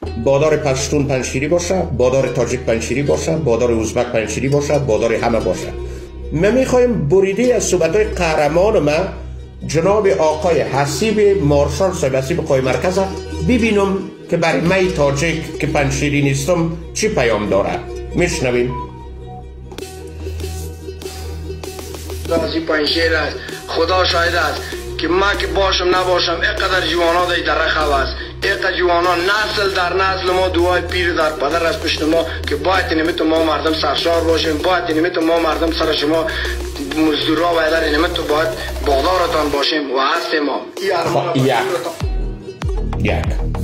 بادار پشتون پنشیری باشه، بادار تاجیک پنشیری باشه، بادار ازبک پنشیری باشه، بادار همه باشه. ما میخوایم بریده از صحبتهای قهرمان ما جناب آقای حسیب مارشال صاحب حسیب قوای مرکز ببینم که برای من تاجیک که پنشیری نیستم چی پیام داره. میشنویم. رازی پنشیر است. خدا شاهد است که ما که باشم نباشم اینقدر جوانا در رخو است، اینقدر جوانا نسل در نسل ما دعای پیر در پدر از پشت ما که باید نمیتون ما مردم سرشار باشیم، باید نمیتون ما مردم سر شما مزدورا و ایدر نمیتون باید بادارتان باشیم و هستیم ما. یک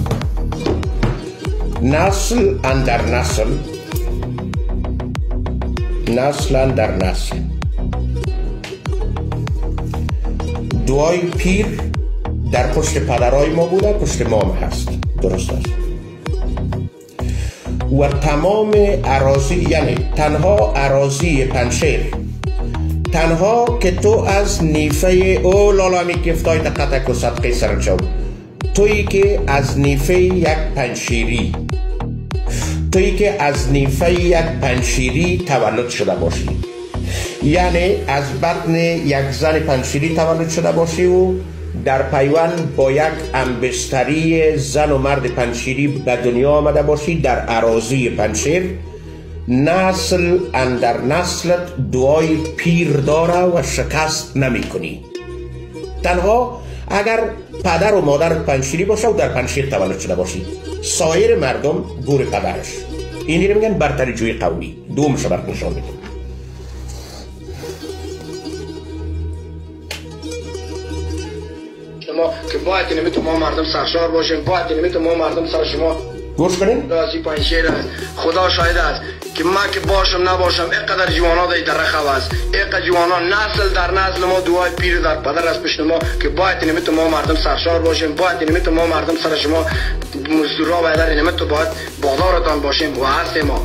نسل اندر نسل، نسل اندر نسل دعای پیر در پشت پدرای ما بوده، پشت ما هست. درست است. و تمام اراضی، یعنی تنها اراضی پنشیر، تنها که تو از نیفه او لالامی کفتای دقیقه و صدقه سرچو، تویی که از نیفه یک پنشیری، تویی که از نیفه یک پنشیری تولد شده باشی، یعنی از بطن یک زن پنشیری تولد شده باشی و در پیوند با یک انبشتری زن و مرد پنشیری به دنیا آمده باشی در اراضی پنشیر، نسل اندر نسلت دعای پیر داره و شکست نمی کنی. تنها اگر پدر و مادر پنشیری باشه و در پنشیر تولد شده باشی، سایر مردم گور پدرش. اینی رو میگن برتری جوی قومی. دومشو برات نشان میدم. ما که باید نمیتون ما مردم سرشار باشیم، باید نمیتون ما مردم سر شما گوش کنین. رازی پنشیر است. خدا شاهد است که ما که باشم نباشم اینقدر جوانا در رخو است، اینقدر جوانا نسل در نسل ما دعای پیر در پدر از پشت ما که باید نمیتون ما مردم سرشار باشیم، باید نمیتون ما مردم سر شما مزدورا و ایدر نمیتون باید بادارتان باشیم و هستیم ما.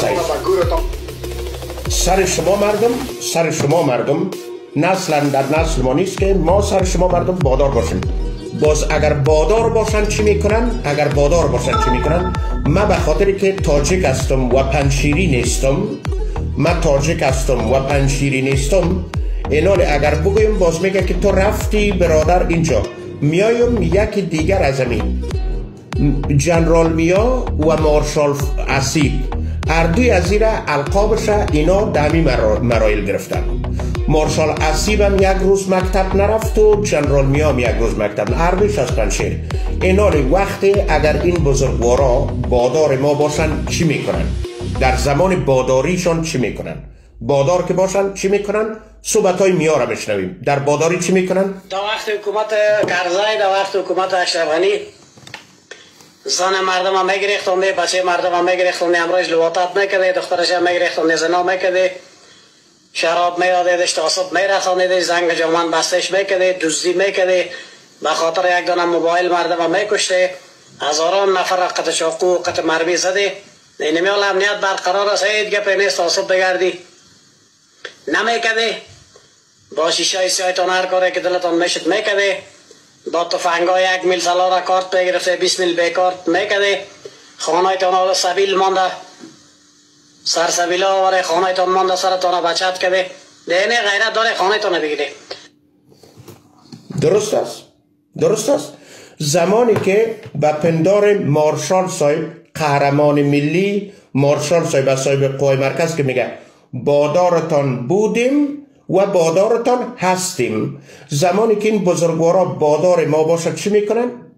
سر شما مردم، سر شما مردم نسل در نسل ما نیست که ما سر شما مردم بادار باشیم. باز اگر بادار باشن چی میکنن؟ اگر بادار باشن چی میکنن؟ من به خاطری که تاجیک هستم و پنشیری نیستم، من تاجیک هستم و پنشیری نیستم، اینال اگر بگویم باز میگه که تو رفتی برادر اینجا، میایم یکی دیگر از امین جنرال میا و مارشال حسیب، هر دوی از زیر القابش اینا دمی مرایل گرفتن. مارشال حسیب هم یک روز مکتب نرفت و جنرال میا هم یک روز مکتب، هر دویش از پنشیر. اینال وقتی اگر این بزرگوارا بادار ما باشن چی میکنن؟ در زمان باداریشان چی میکنن؟ بادار که باشن چی میکنن؟ صحبت های میا را میشنویم. در باداری چی میکنن؟ در وقت حکومت کرزی، در وقت حکومت اشرف غنی، زن مردم هم میگریختونده، بچه مردم هم میگریختونده، امروز لواطت میکده، دخترش هم میگریختونده، زنا میکده، شراب میادهش، تعصب میرسانده، زنگ جامن بستش میکده، دزدی میکده، به خاطر یک دانه موبایل مردم هم میکشته، هزاران نفر قطع چاقو قطع مرمی زده. نمیال امنیت برقرار است، هیچ گپ نیست، تعصب بگردی نمیکده، با شیشه سیایتان هر کاری که دلتان میشد میکده، با تفنگا 1 میل سالارا کارت بگرفته 20 میل بیکارت میکده، خانهایتان حالا سبیل مانده، سر سبیل آوره، خانهایتان مانده، سرتان بچت کده، دینه غیرت داره خانهایتان بگیره. درست است، درست است. زمانی که به پندار مارشال صاحب قهرمان ملی، مارشال صاحب صاحب قوای مرکز که میگه بادارتان بودیم و بادارتان هستیم، زمانی که این بزرگوارا بادار ما باشد چی میکنن؟